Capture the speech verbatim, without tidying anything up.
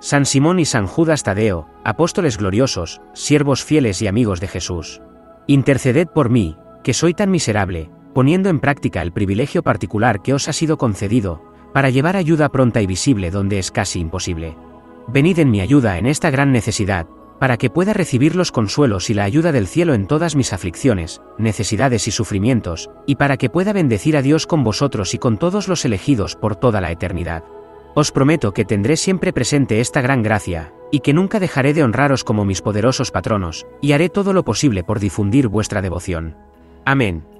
San Simón y San Judas Tadeo, apóstoles gloriosos, siervos fieles y amigos de Jesús. Interceded por mí, que soy tan miserable, poniendo en práctica el privilegio particular que os ha sido concedido, para llevar ayuda pronta y visible donde es casi imposible. Venid en mi ayuda en esta gran necesidad, para que pueda recibir los consuelos y la ayuda del cielo en todas mis aflicciones, necesidades y sufrimientos, y para que pueda bendecir a Dios con vosotros y con todos los elegidos por toda la eternidad. Os prometo que tendré siempre presente esta gran gracia, y que nunca dejaré de honraros como mis poderosos patronos, y haré todo lo posible por difundir vuestra devoción. Amén.